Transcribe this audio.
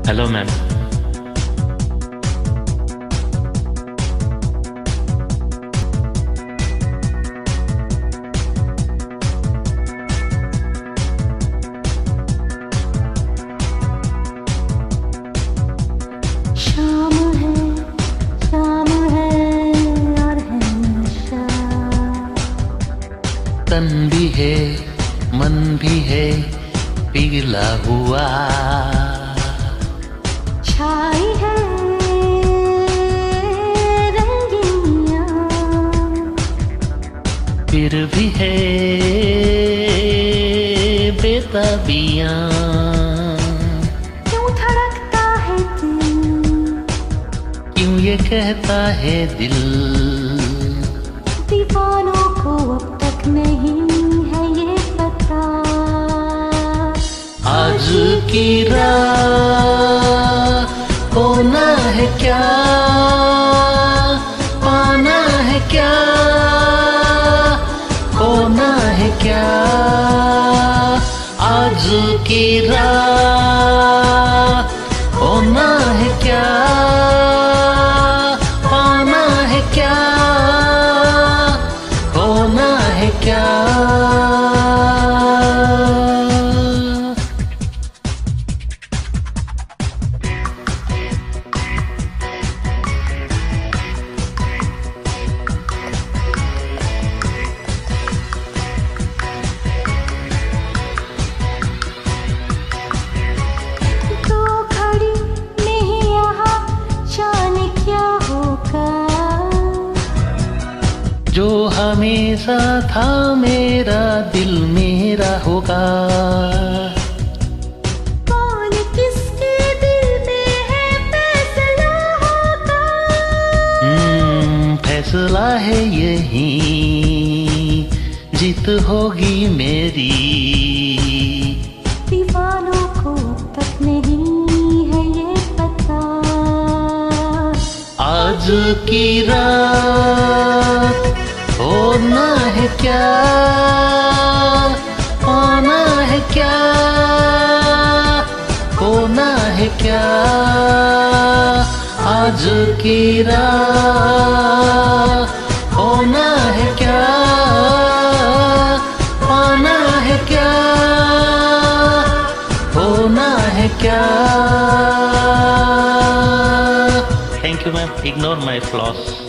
Hello ma'am. शाम है और है नशा। तन भी है मन भी है पिघला हुआ। छाई है रंगिनिया, फिर भी है बेताबियां। क्यों धड़कता है दिल, क्यों ये कहता है दिल। दीवानों को अब तक नहीं है ये पता। आज की रात होना है क्या, पाना है क्या, होना है क्या। आज की रात होना है क्या, पाना है क्या, होना है क्या। जो हमेशा था मेरा दिल मेरा होगा। कौन किसके दिल में है फैसला होगा। फैसला है यही, जीत होगी मेरी। दीवानों को अब तक नहीं है ये पता। आज की रात होना है क्या, पाना है क्या, होना है क्या। आज की रात होना है क्या, पाना है क्या, होना है क्या। Thank you, ma'am. Ignore my flaws.